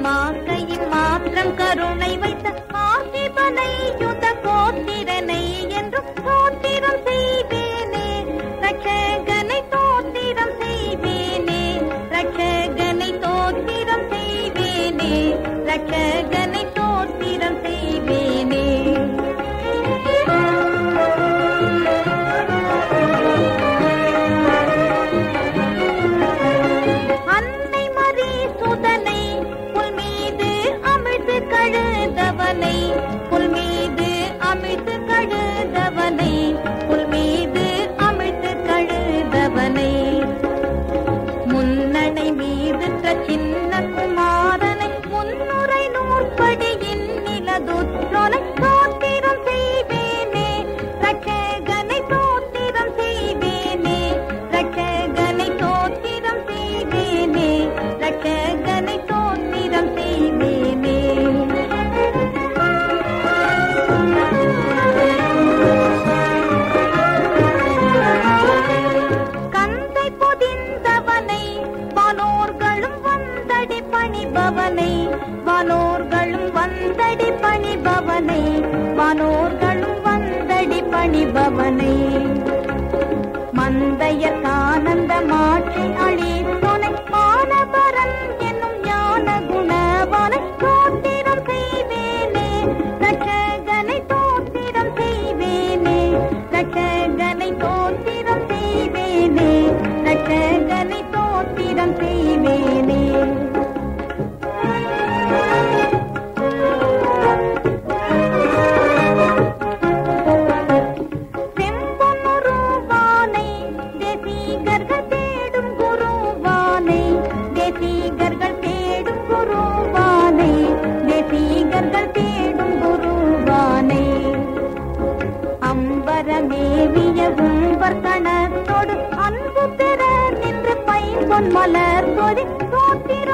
மாக்கையில் மாத்திரம் கருணை வைத்த ஆசிவனை யுத கோத்திரனை என்றும் தோத்திரம் செய்வேனே. ரட்சகனை தோத்திரம் செய்வேனே, ரட்சகனை தோத்திரம் செய்வேனே, ரட்சகனை தோத்திரம் செய்வேனே. அன்னை மரி சுதனை புல் மீது அமிழ்த்து கழுதவனை, புல் மீது அமிழ்த்து கழுதவனை, புல் மீது அமிழ்த்து கழுதவனை. முன்னணை மீது சின்ன குமாரனை முன்னுரை நூற்படியின் நிலதுற்றோனை தோத்திரம் செய்வேனே. ரட்சகனை தோத்திரம் செய்வேனே, ரட்சகனை தோத்திரம் செய்வேனே, ரட்சகனை தோத்திரம் செய்வேனே. கந்தை பொதிந்தவனை வானோர்களும் வந்தடி பணிபவனை, வானோர்களும் வந்தடி பணிபவனை, வானோர்களும் வந்தடி பணிபவனை. மந்தையர் ஆனந்த மாற்றி அழித்தோனை மானவரன் என்னும் ஞான குணவானை தோத்திரம் செய்வேனே. ரட்சகனை தோத்திரம் செய்வேனே, ரட்சகனை தோத்திரம் செய்வேனே, ரட்சகனை தோத்திரம் செய்வேனே. செம்பொன்னுருவானை தேசிகர்கள் தேடும் குருவானை, தேசிகர்கள் தேடும் குருவானை, தேசிகர்கள் தேடும் குருவானை. அம்பரமேவிய உம்பர் கணத்தோடு அன்பு பெற நின்று பைம்பொன் மலர் சொரி தோத்திர